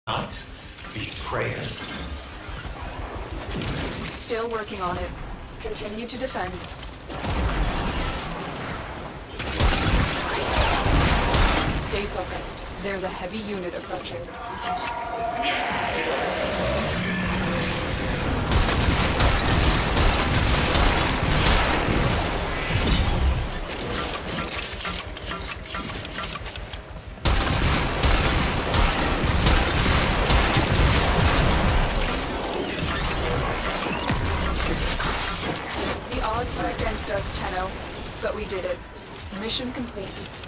Not betray us. Still working on it. Continue to defend. Stay focused. There's a heavy unit approaching. The odds were against us, Tenno, but we did it. Mission complete.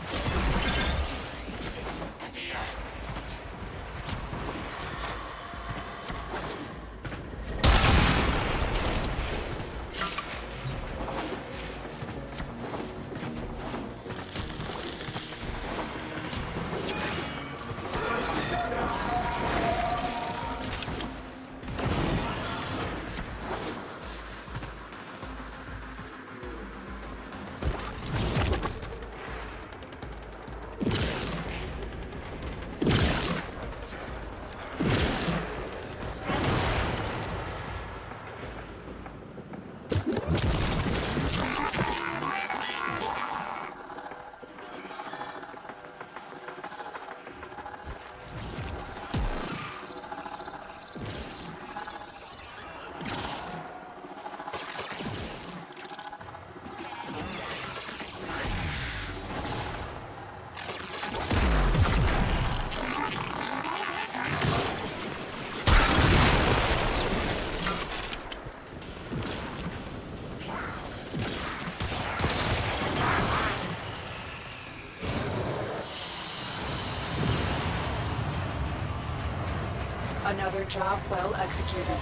Another job well executed.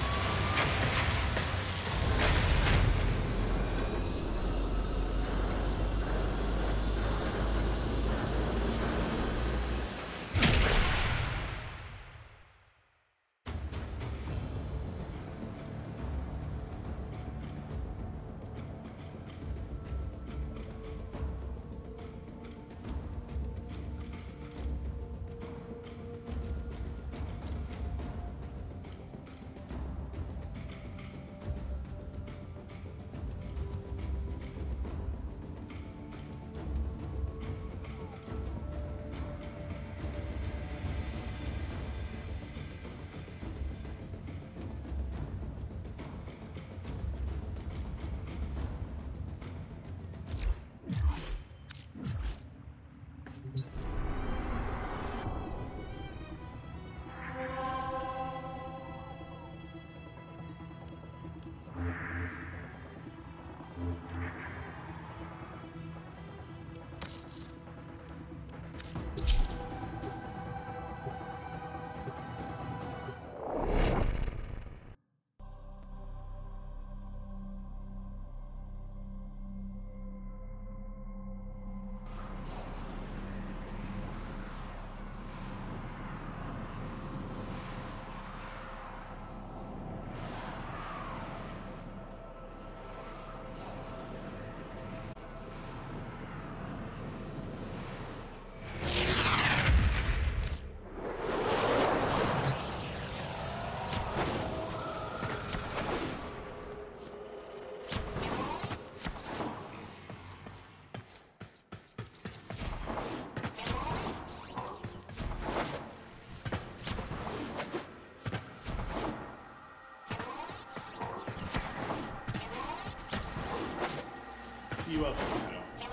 See you up there.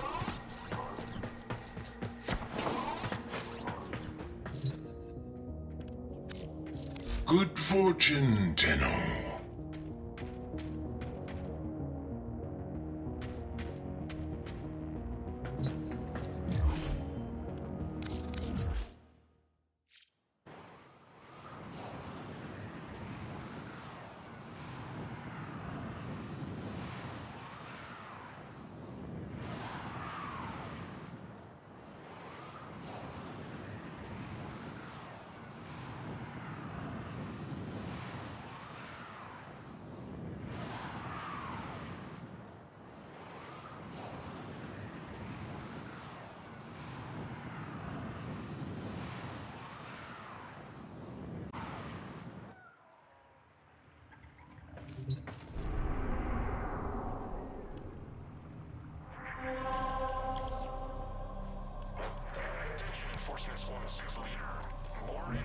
Good fortune, Tenno.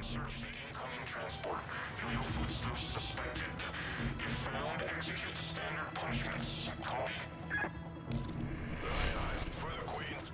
Search the incoming transport. Illegal foodstuffs suspected. If found, execute the standard punishments. Copy. Aye, aye. For the Queens.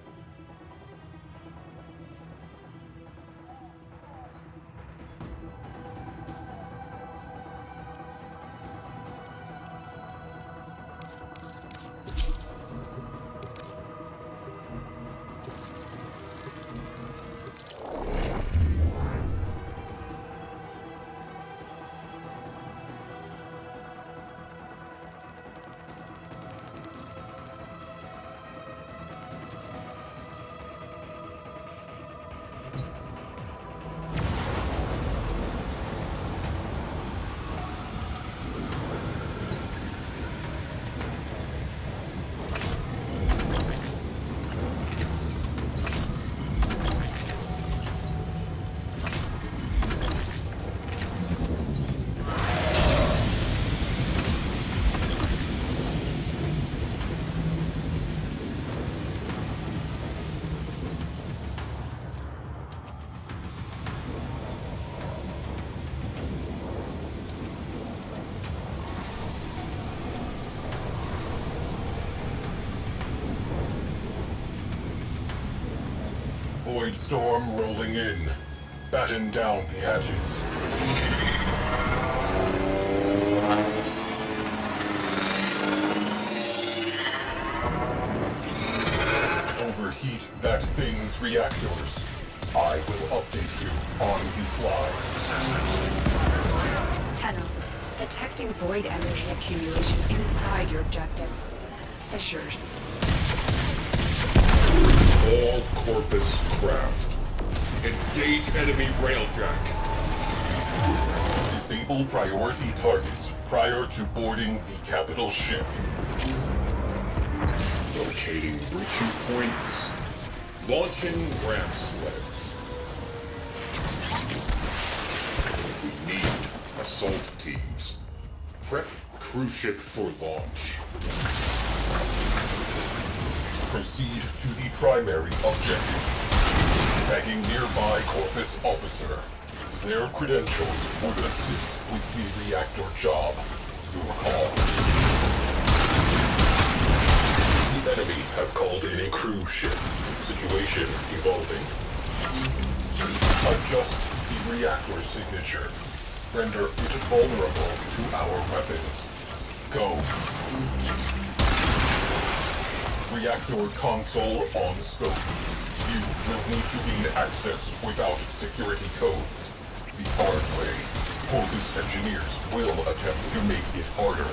Void storm rolling in. Batten down the hatches. Overheat that thing's reactors. I will update you on the fly. Tenno, detecting void energy accumulation inside your objective. Fissures. All Corpus craft. Engage enemy railjack. Disable priority targets prior to boarding the capital ship. Locating breaching points. Launching ramp sleds. We need assault teams. Prep cruise ship for launch. Proceed to the primary objective. Tagging nearby Corpus officer. Their credentials would assist with the reactor job. Your call. The enemy have called in a cruise ship. Situation evolving. Adjust the reactor signature. Render it vulnerable to our weapons. Go. Reactor console on scope. You will need to gain access without security codes. The hard way. Corpus engineers will attempt to make it harder.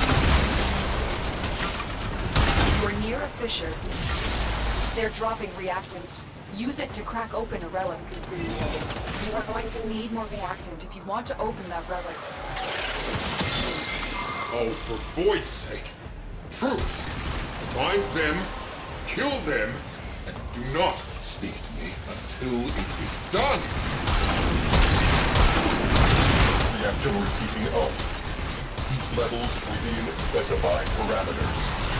We're near a fissure. They're dropping reactant. Use it to crack open a relic. You are going to need more reactant if you want to open that relic. Oh, for Void's sake. Troops! Find them, kill them, and do not speak to me until it is done! Reactor heating up. Heat levels within specified parameters.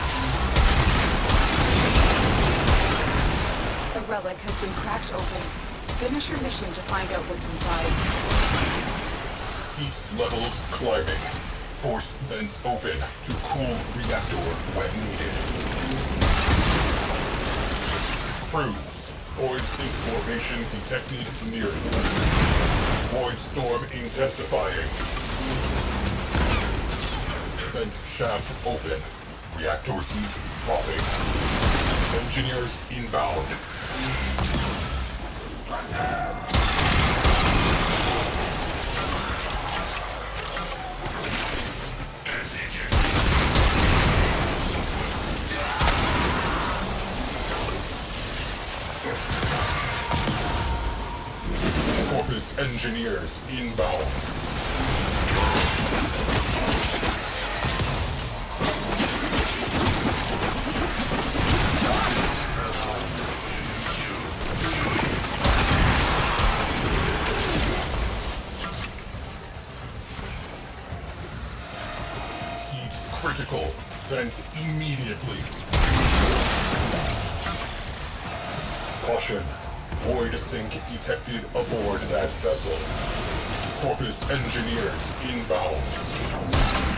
The relic has been cracked open. Finish your mission to find out what's inside. Heat levels climbing. Force vents open to cool reactor when needed. Crew, void sink formation detected near you. Void storm intensifying. Vent shaft open. Reactor heat dropping. Engineers inbound. Corpus engineers inbound. Heat critical. Vent immediately. Caution. Void sink detected aboard that vessel. Corpus engineers inbound.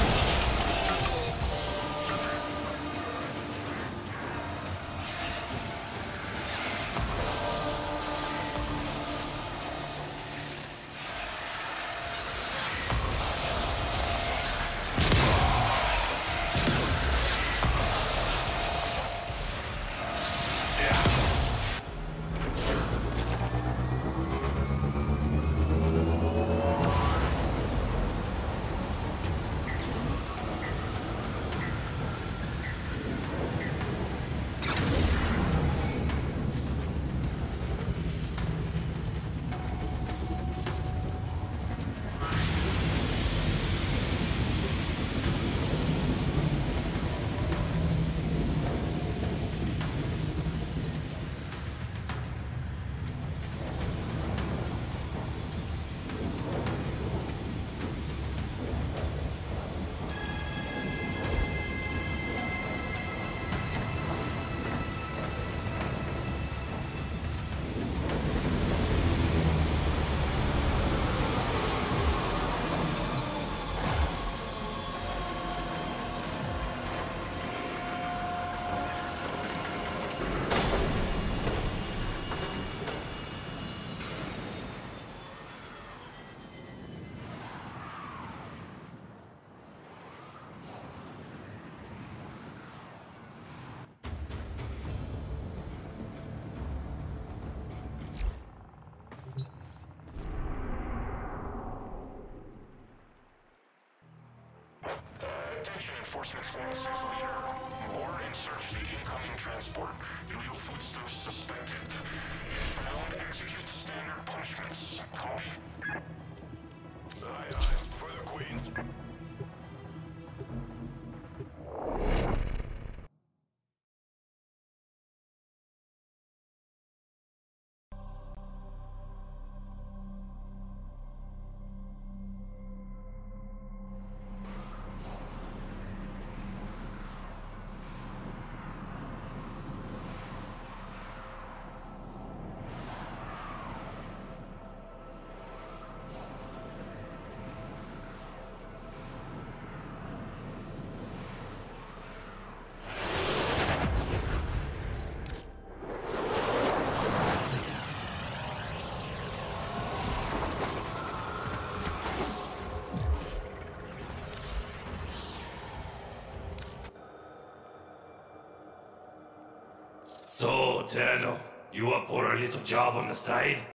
Attention Enforcement Squad 6 Leader. More and search the incoming transport. Illegal foodstuffs suspected. Found, execute standard punishments. Copy? Aye, aye. Further Queens. So, Tenno, you up for a little job on the side?